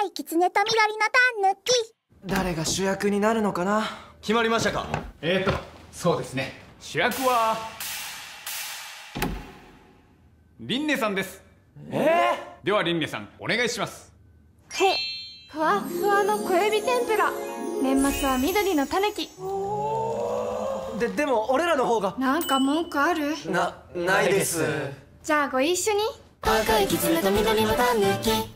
い狐と緑のタヌキ。 誰が主役になるのかな。 決まりましたか？ そうですね。主役はリンネさんです。ではリンネさんお願いします。 ふわっふわの小エビ天ぷら。年末は緑のタヌキ。 でも俺らの方が。 なんか文句ある？ ないです。 じゃあご一緒に。 赤い狐と緑のタヌキ。